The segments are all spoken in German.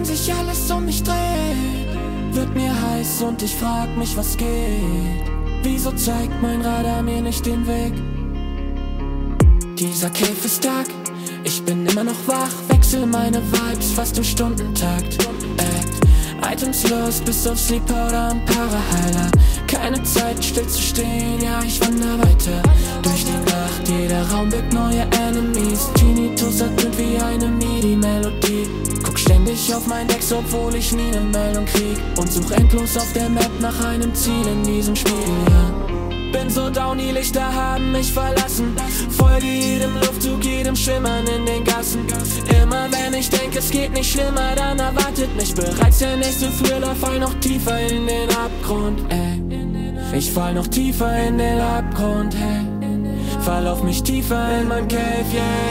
wenn sich alles um mich dreht, wird mir heiß und ich frag mich, was geht. Wieso zeigt mein Radar mir nicht den Weg? Dieser Cave ist dark, ich bin immer noch wach, wechsel meine Vibes fast im Stundentakt. Items los bis auf Sleep Powder und Paraheiler. Keine Zeit still zu stehen, ja ich wandere weiter durch die Nacht, jeder Raum birgt neue Enemies. Tinnitus atmet wie eine MIDI-Melodie. Guck ständig auf mein Decks, obwohl ich nie ne Meldung krieg, und such endlos auf der Map nach einem Ziel in diesem Spiel, ja. Bin so down, die Lichter haben mich verlassen. Folge jedem Luftzug, jedem Schimmern in den Gassen. Immer wenn ich denke, es geht nicht schlimmer, dann erwartet mich bereits der nächste Thriller. Fall noch tiefer in den Abgrund, ey. Ich fall noch tiefer in den Abgrund, hey. Fall auf mich tiefer in mein Cave,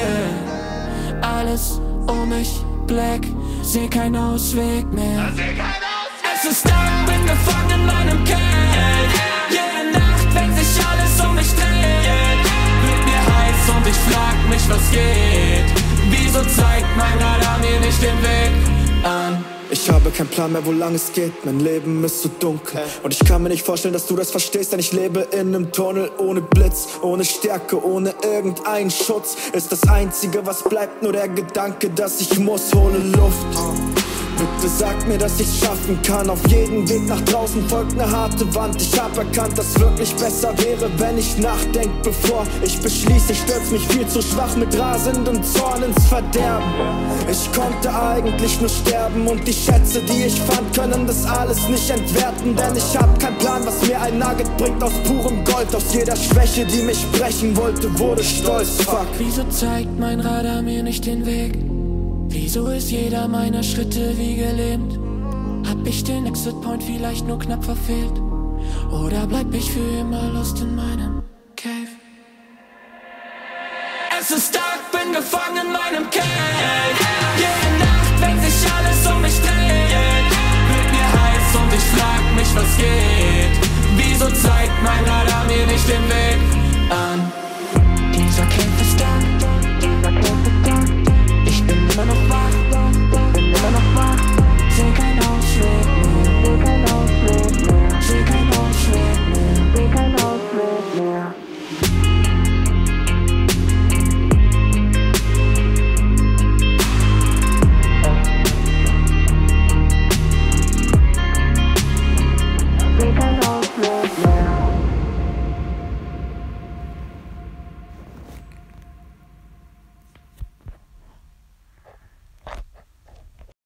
yeah. Alles um mich black, seh keinen Ausweg mehr. Es ist Tag, bin gefangen in meinem Cave. Jede Nacht, wenn sich alles um mich dreht, wird mir heiß und ich frag mich, was geht. Wieso zeigt mein Radar mir nicht den Weg an? Ich habe keinen Plan mehr, wo lang es geht, mein Leben ist so dunkel. Und ich kann mir nicht vorstellen, dass du das verstehst, denn ich lebe in einem Tunnel ohne Blitz, ohne Stärke, ohne irgendeinen Schutz. Ist das Einzige, was bleibt, nur der Gedanke, dass ich muss, hole Luft. Bitte sag mir, dass ich's schaffen kann. Auf jedem Weg nach draußen folgt ne harte Wand. Ich hab erkannt, dass wirklich besser wäre, wenn ich nachdenk, bevor ich beschließe. Ich stürz mich viel zu schwach mit rasendem Zorn ins Verderben. Ich konnte eigentlich nur sterben, und die Schätze, die ich fand, können das alles nicht entwerten. Denn ich hab keinen Plan, was mir ein Nugget bringt aus purem Gold. Aus jeder Schwäche, die mich brechen wollte, wurde stolz, fuck. Wieso zeigt mein Radar mir nicht den Weg? Wieso ist jeder meiner Schritte wie gelähmt? Hab ich den Exit Point vielleicht nur knapp verfehlt? Oder bleib ich für immer lost in meinem Cave? Es ist Tag, bin gefangen in meinem Cave. Jede Nacht, wenn sich alles um mich dreht, wird mir heiß und ich frag mich, was geht. Wieso zeigt mein Radar mir nicht den Weg?